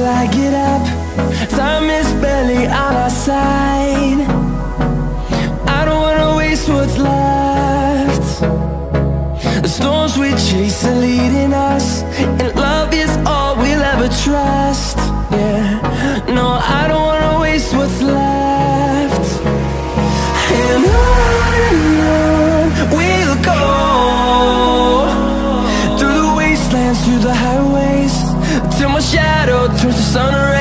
till I get up. Time is barely on our side. I don't wanna waste what's left. The storms we chase are leading us, and love is all we'll ever trust. Yeah, no, I don't wanna waste what's left. And on we'll go, through the wastelands, through the highways, till my shadow turns to sun rays.